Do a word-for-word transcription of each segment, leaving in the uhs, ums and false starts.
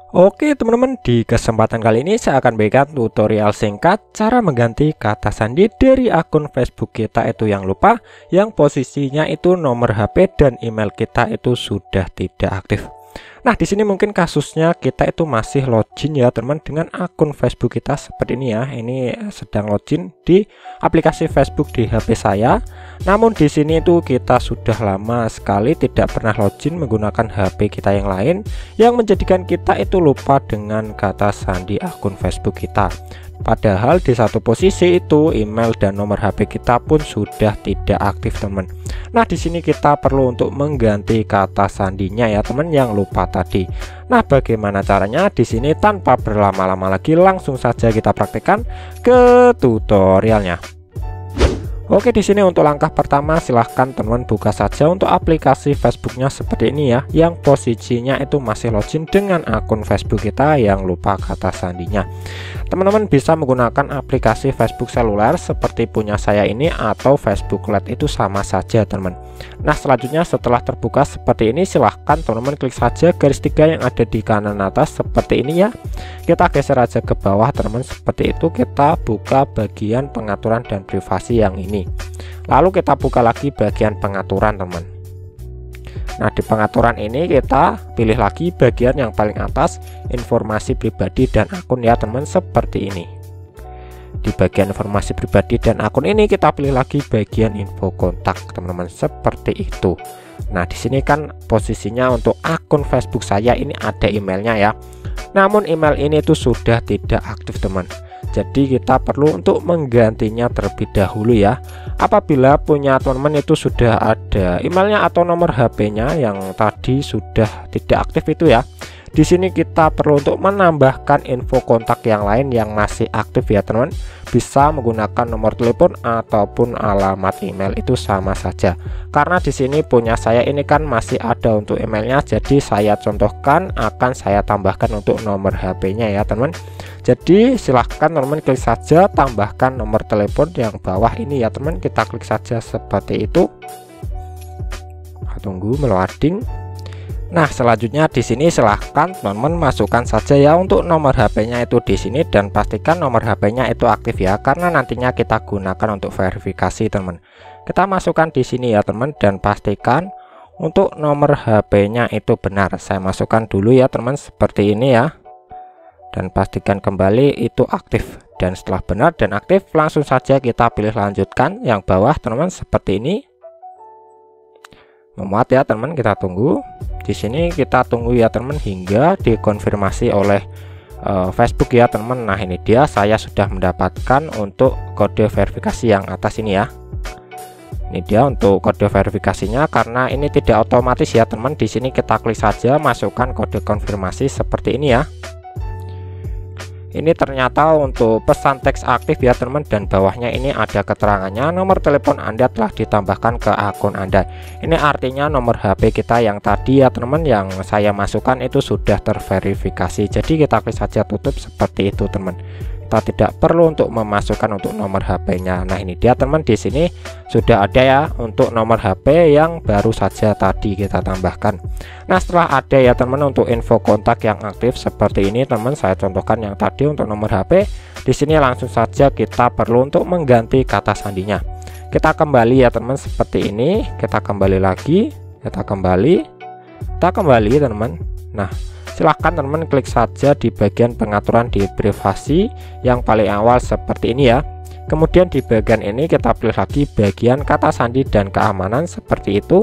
Oke teman-teman, di kesempatan kali ini saya akan berikan tutorial singkat cara mengganti kata sandi dari akun Facebook kita itu yang lupa, yang posisinya itu nomor H P dan email kita itu sudah tidak aktif. Nah, di sini mungkin kasusnya kita itu masih login ya teman dengan akun Facebook kita seperti ini ya. Ini sedang login di aplikasi Facebook di H P saya. Namun di sini itu kita sudah lama sekali tidak pernah login menggunakan H P kita yang lain, yang menjadikan kita itu lupa dengan kata sandi akun Facebook kita. Padahal di satu posisi itu email dan nomor H P kita pun sudah tidak aktif teman. Nah, di sini kita perlu untuk mengganti kata sandinya ya teman yang lupa tadi. Nah, bagaimana caranya? Di sini tanpa berlama-lama lagi langsung saja kita praktekkan ke tutorialnya. Oke, di sini untuk langkah pertama silahkan teman buka saja untuk aplikasi Facebooknya seperti ini ya, yang posisinya itu masih login dengan akun Facebook kita yang lupa kata sandinya. Teman-teman bisa menggunakan aplikasi Facebook seluler seperti punya saya ini atau Facebook Lite, itu sama saja teman. Nah, selanjutnya setelah terbuka seperti ini silahkan teman-teman klik saja garis tiga yang ada di kanan atas seperti ini ya. Kita geser aja ke bawah teman-teman seperti itu, kita buka bagian pengaturan dan privasi yang ini. Lalu kita buka lagi bagian pengaturan teman. Nah, di pengaturan ini kita pilih lagi bagian yang paling atas, informasi pribadi dan akun ya teman, seperti ini. Di bagian informasi pribadi dan akun ini kita pilih lagi bagian info kontak teman-teman, seperti itu. Nah, di sini kan posisinya untuk akun Facebook saya ini ada emailnya ya. Namun email ini tuh sudah tidak aktif teman. Jadi kita perlu untuk menggantinya terlebih dahulu ya. Apabila punya teman-teman itu sudah ada emailnya atau nomor H P-nya yang tadi sudah tidak aktif itu ya. Di sini kita perlu untuk menambahkan info kontak yang lain yang masih aktif ya teman. Bisa menggunakan nomor telepon ataupun alamat email, itu sama saja. Karena di sini punya saya ini kan masih ada untuk emailnya, jadi saya contohkan akan saya tambahkan untuk nomor H P-nya ya teman. Jadi silahkan teman klik saja tambahkan nomor telepon yang bawah ini ya teman. Kita klik saja seperti itu. Tunggu meloading. Nah, selanjutnya di sini silahkan teman-teman masukkan saja ya untuk nomor H P-nya itu di sini, dan pastikan nomor H P-nya itu aktif ya, karena nantinya kita gunakan untuk verifikasi teman. Kita masukkan di sini ya teman, dan pastikan untuk nomor H P-nya itu benar. Saya masukkan dulu ya teman seperti ini ya, dan pastikan kembali itu aktif. Dan setelah benar dan aktif langsung saja kita pilih lanjutkan yang bawah teman-teman seperti ini. Memuat ya teman, kita tunggu. Di sini kita tunggu ya teman hingga dikonfirmasi oleh uh, Facebook ya teman. Nah, ini dia saya sudah mendapatkan untuk kode verifikasi yang atas ini ya. Ini dia untuk kode verifikasinya, karena ini tidak otomatis ya teman. Di sini kita klik saja masukkan kode konfirmasi seperti ini ya. Ini ternyata untuk pesan teks aktif ya teman, dan bawahnya ini ada keterangannya nomor telepon Anda telah ditambahkan ke akun Anda. Ini artinya nomor H P kita yang tadi ya teman yang saya masukkan itu sudah terverifikasi. Jadi kita klik saja tutup seperti itu teman. Kita tidak perlu untuk memasukkan untuk nomor H P-nya. Nah, ini dia teman, di sini sudah ada ya untuk nomor H P yang baru saja tadi kita tambahkan. Nah, setelah ada ya teman untuk info kontak yang aktif seperti ini teman, saya contohkan yang tadi untuk nomor H P. Di sini langsung saja kita perlu untuk mengganti kata sandinya. Kita kembali ya teman seperti ini, kita kembali lagi, kita kembali, kita kembali teman. Nah, silahkan teman klik saja di bagian pengaturan di privasi yang paling awal seperti ini ya. Kemudian di bagian ini kita pilih lagi bagian kata sandi dan keamanan seperti itu.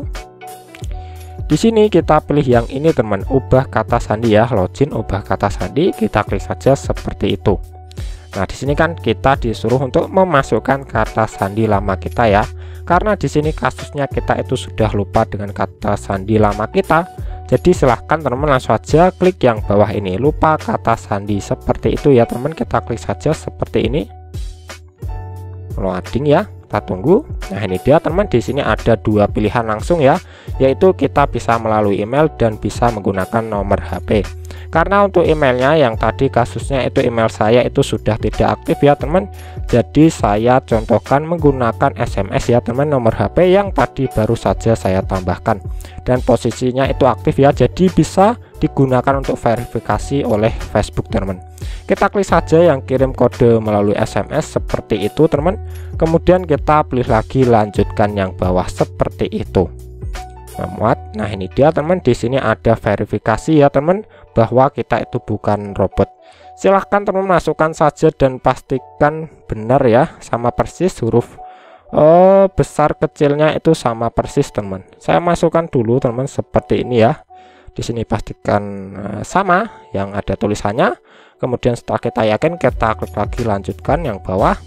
Di sini kita pilih yang ini teman, ubah kata sandi ya, login ubah kata sandi, kita klik saja seperti itu. Nah, di sini kan kita disuruh untuk memasukkan kata sandi lama kita ya. Karena di sini kasusnya kita itu sudah lupa dengan kata sandi lama kita. Jadi silahkan teman-teman langsung saja klik yang bawah ini, lupa kata sandi seperti itu ya teman. Kita klik saja seperti ini. Loading ya, kita tunggu. Nah, ini dia teman, di sini ada dua pilihan langsung ya, yaitu kita bisa melalui email dan bisa menggunakan nomor H P. Karena untuk emailnya yang tadi kasusnya itu email saya itu sudah tidak aktif ya teman. Jadi saya contohkan menggunakan S M S ya teman, nomor H P yang tadi baru saja saya tambahkan. Dan posisinya itu aktif ya, jadi bisa digunakan untuk verifikasi oleh Facebook teman-teman. Kita klik saja yang kirim kode melalui S M S seperti itu teman. Kemudian kita pilih lagi lanjutkan yang bawah seperti itu. Memuat. Nah ini dia teman, di sini ada verifikasi ya teman bahwa kita itu bukan robot. Silahkan teman masukkan saja dan pastikan benar ya, sama persis huruf oh, besar kecilnya itu sama persis teman. Saya masukkan dulu teman seperti ini ya. Di sini pastikan uh, sama yang ada tulisannya. Kemudian setelah kita yakin, kita klik lagi lanjutkan yang bawah.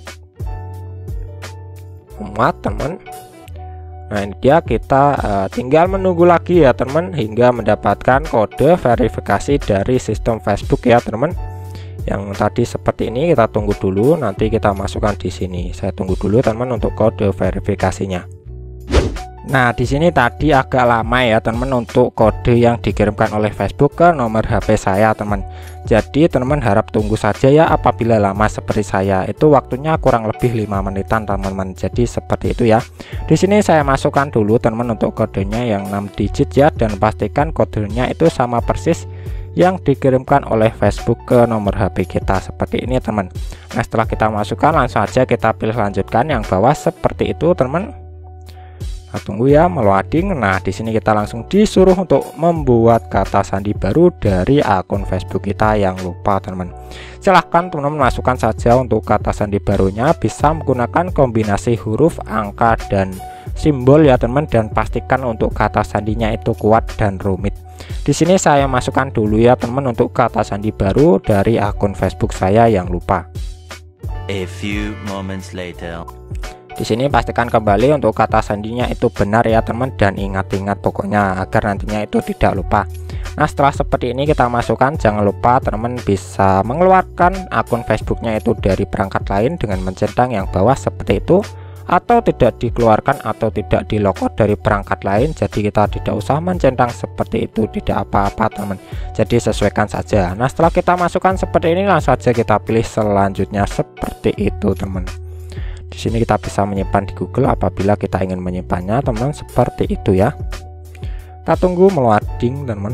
Muat teman. Nah ini dia, kita uh, tinggal menunggu lagi ya teman hingga mendapatkan kode verifikasi dari sistem Facebook ya teman. Yang tadi seperti ini kita tunggu dulu, nanti kita masukkan di sini. Saya tunggu dulu teman untuk kode verifikasinya. Nah di sini tadi agak lama ya teman untuk kode yang dikirimkan oleh Facebook ke nomor H P saya teman. Jadi teman harap tunggu saja ya, apabila lama seperti saya itu waktunya kurang lebih lima menitan teman-teman. Jadi seperti itu ya. Di sini saya masukkan dulu teman untuk kodenya yang enam digit ya, dan pastikan kodenya itu sama persis yang dikirimkan oleh Facebook ke nomor H P kita seperti ini teman. Nah setelah kita masukkan, langsung aja kita pilih lanjutkan yang bawah seperti itu teman. Nah, tunggu ya meloading. Nah di sini kita langsung disuruh untuk membuat kata sandi baru dari akun Facebook kita yang lupa teman. Silahkan teman-teman masukkan saja untuk kata sandi barunya, bisa menggunakan kombinasi huruf, angka, dan simbol ya teman, dan pastikan untuk kata sandinya itu kuat dan rumit. Di sini saya masukkan dulu ya teman untuk kata sandi baru dari akun Facebook saya yang lupa. A few moments later. Di sini pastikan kembali untuk kata sandinya itu benar ya teman, dan ingat-ingat pokoknya agar nantinya itu tidak lupa. Nah setelah seperti ini kita masukkan, jangan lupa teman bisa mengeluarkan akun Facebooknya itu dari perangkat lain dengan mencentang yang bawah seperti itu, atau tidak dikeluarkan atau tidak di logout dari perangkat lain. Jadi kita tidak usah mencentang seperti itu, tidak apa-apa teman. Jadi sesuaikan saja. Nah setelah kita masukkan seperti ini, langsung saja kita pilih selanjutnya seperti itu teman. Di sini kita bisa menyimpan di Google apabila kita ingin menyimpannya teman, seperti itu ya. Kita tunggu meloading teman.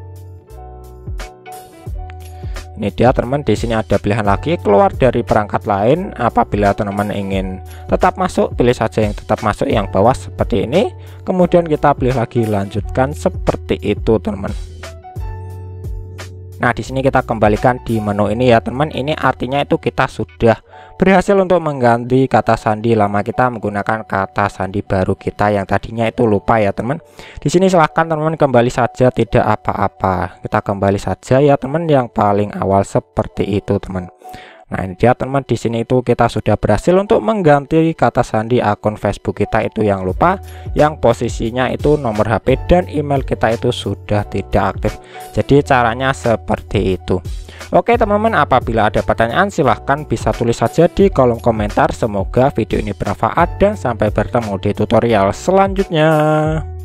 Ini dia teman, di sini ada pilihan lagi keluar dari perangkat lain. Apabila teman-teman ingin tetap masuk, pilih saja yang tetap masuk yang bawah seperti ini. Kemudian kita pilih lagi lanjutkan seperti itu teman. Nah di sini kita kembalikan di menu ini ya teman. Ini artinya itu kita sudah berhasil untuk mengganti kata sandi lama kita menggunakan kata sandi baru kita yang tadinya itu lupa ya teman. Di sini silahkan teman-teman kembali saja, tidak apa-apa. Kita kembali saja ya teman yang paling awal seperti itu teman. Nah ini dia teman, di sini itu kita sudah berhasil untuk mengganti kata sandi akun Facebook kita itu yang lupa, yang posisinya itu nomor H P dan email kita itu sudah tidak aktif. Jadi caranya seperti itu. Oke teman-teman, apabila ada pertanyaan silahkan bisa tulis saja di kolom komentar. Semoga video ini bermanfaat dan sampai bertemu di tutorial selanjutnya.